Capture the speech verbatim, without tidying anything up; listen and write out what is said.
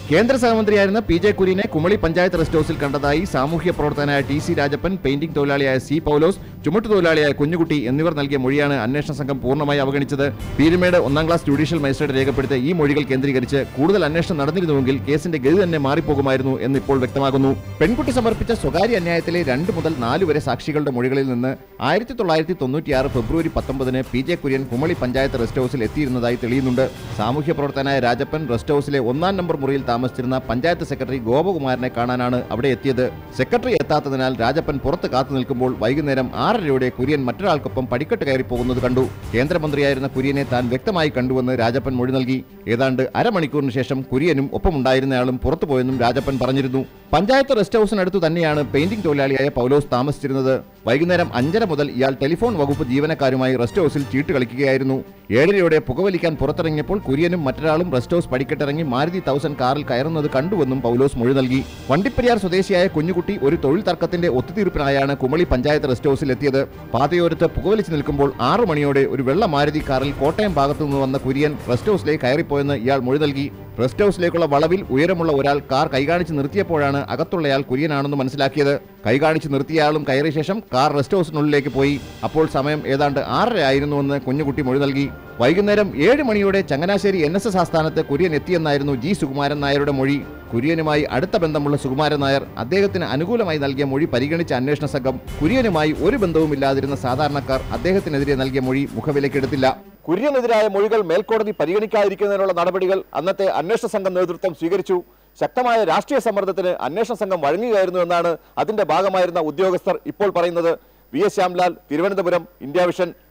കേന്ദ്ര സഹമന്ത്രിയായിരുന്ന P J കുര്യനെ കുമളി പഞ്ചായത്ത് റെസ്റ്റ് ഹൌസിൽ കണ്ടതായി സാമൂഹ്യ പ്രവർത്തകനായ ടി സി രാജപ്പൻ, പെയിന്റിംഗ് തൊഴിലാളിയായ സി പൗലോസ്, ചുമട്ടുതൊഴിലാളിയായ കുഞ്ഞുകുട്ടി എന്നിവർ നൽകിയ മൊഴിയാണ് അന്വേഷണ സംഘം പൂർണ്ണമായി അവഗണിച്ചത്. പീരുമേട് ഒന്നാം ക്ലാസ് ജുഡീഷ്യൽ മജിസ്ട്രേറ്റ് രേഖപ്പെടുത്തിയ ഈ മൊഴികൾ കേന്ദ്രീകരിച്ച് കൂടുതൽ അന്വേഷണം നടന്നിരുന്നുവെങ്കിൽ കേസിന്റെ ഗതി തന്നെ മാറിപ്പോകുമായിരുന്നു എന്നിപ്പോൾ വ്യക്തമാകുന്നു. പെൺകുട്ടി സമർപ്പിച്ച സ്വകാര്യ അന്യായത്തിലെ രണ്ട് മുതൽ നാല് വരെ സാക്ഷികളുടെ മൊഴികളിൽ നിന്ന് ആയിരത്തി തൊള്ളായിരത്തി തൊണ്ണൂറ്റിയാറ് ഫെബ്രുവരി പത്തൊമ്പതിന് P J Kurian Kumily panchayat rest ഹൌസിൽ എത്തിയിരുന്നതായി തെളിയുന്നുണ്ട്. സാമൂഹ്യ പ്രവർത്തകനായ രാജപ്പൻ റെസ്റ്റ് ഹൌസിലെ ഒന്നാം നമ്പർ മുറിയിൽ താമസിച്ചിരുന്ന പഞ്ചായത്ത് സെക്രട്ടറി ഗോപകുമാരനെ കാണാനാണ് അവിടെ എത്തിയത്. സെക്രട്ടറി എത്താത്തതിനാൽ രാജപ്പൻ പുറത്ത് കാത്തു നിൽക്കുമ്പോൾ വൈകുന്നേരം ആറരയോടെ കുര്യൻ മറ്റൊരാൾക്കൊപ്പം പടിക്കെട്ട് കയറി പോകുന്നത് കണ്ടു. കേന്ദ്രമന്ത്രിയായിരുന്ന കുര്യനെ താൻ വ്യക്തമായി കണ്ടുവെന്ന് രാജപ്പൻ മൊഴി നൽകി. ഏതാണ്ട് അരമണിക്കൂറിന് ശേഷം കുര്യനും ഒപ്പമുണ്ടായിരുന്നയാളും പുറത്തുപോയെന്നും രാജപ്പൻ പറഞ്ഞിരുന്നു. പഞ്ചായത്ത് റെസ്റ്റ് ഹൌസിനടുത്തു തന്നെയാണ് പെയിന്റിംഗ് തൊഴിലാളിയായ പൗലോസ് താമസിച്ചിരുന്നത്. വൈകുന്നേരം അഞ്ചര മുതൽ ഇയാൾ ടെലിഫോൺ വകുപ്പ് ജീവനക്കാരുമായി റെസ്റ്റ് ഹൌസിൽ ചീട്ട് കളിക്കുകയായിരുന്നു. ഏഴരയോടെ പുകവലിക്കാൻ പുറത്തിറങ്ങിയപ്പോൾ കുര്യനും മറ്റൊരാളും റെസ്റ്റ് ഹൌസ് പടിക്കെട്ടിറങ്ങി മാരുതി തൗസൻഡ് കാറിൽ കയറുന്നത് കണ്ടുവെന്നും പൗലോസ് മൊഴി നൽകി. വണ്ടിപ്പെരിയാർ സ്വദേശിയായ കുഞ്ഞുകുട്ടി ഒരു തൊഴിൽ തർക്കത്തിന്റെ ഒത്തുതീർപ്പിനായാണ് കുമളി പഞ്ചായത്ത് റെസ്റ്റ് ഹൌസിൽ എത്തിയത്. പാതയോരത്ത് പുകവലിച്ചു നിൽക്കുമ്പോൾ ആറു മണിയോടെ ഒരു വെള്ള മാരുതി കാറിൽ കോട്ടയം ഭാഗത്തു നിന്ന് വന്ന കുര്യൻ റെസ്റ്റ് ഹൌസിലേക്ക് കയറിപ്പോയെന്ന് ഇയാൾ മൊഴി നൽകി. റെസ്റ്റ് ഹൌസിലേക്കുള്ള വളവിൽ ഉയരമുള്ള ഒരാൾ കാർ കൈകാണിച്ച് നിർത്തിയപ്പോഴാണ് അകത്തുള്ളയാൾ കുര്യനാണെന്ന് മനസ്സിലാക്കിയത്. കൈകാണിച്ച് നിർത്തിയയാളും കയറിയ ശേഷം കാർ റെസ്റ്റ് ഹൌസിനുള്ളിലേക്ക് പോയി. അപ്പോൾ സമയം ഏതാണ്ട് ആറര ആയിരുന്നുവെന്ന് കുഞ്ഞുകുട്ടി മൊഴി നൽകി. വൈകുന്നേരം ഏഴ് മണിയോടെ ചങ്ങനാശ്ശേരി എൻ എസ് എസ് ആസ്ഥാനത്ത് കുര്യൻ എത്തിയെന്നായിരുന്നു ജി സുകുമാരൻ നായരുടെ മൊഴി. കുര്യനുമായി അടുത്ത ബന്ധമുള്ള സുകുമാരൻ നായർ അദ്ദേഹത്തിന് അനുകൂലമായി നൽകിയ മൊഴി പരിഗണിച്ച അന്വേഷണ സംഘം കുര്യനുമായി ഒരു ബന്ധവുമില്ലാതിരുന്ന സാധാരണക്കാർ അദ്ദേഹത്തിനെതിരെ നൽകിയ മൊഴി മുഖവിലക്കെടുത്തില്ല. കുര്യനെതിരായ മൊഴികൾ മേൽക്കോടതി പരിഗണിക്കാതിരിക്കുന്നതിനുള്ള നടപടികൾ അന്നത്തെ അന്വേഷണ സംഘം നേതൃത്വം സ്വീകരിച്ചു. ശക്തമായ രാഷ്ട്രീയ സമ്മർദ്ദത്തിന് അന്വേഷണ സംഘം വഴങ്ങുകയായിരുന്നു എന്നാണ് അതിന്റെ ഭാഗമായിരുന്ന ഉദ്യോഗസ്ഥർ ഇപ്പോൾ പറയുന്നത്. V S Shyamlal, Thiruvananthapuram, India vision.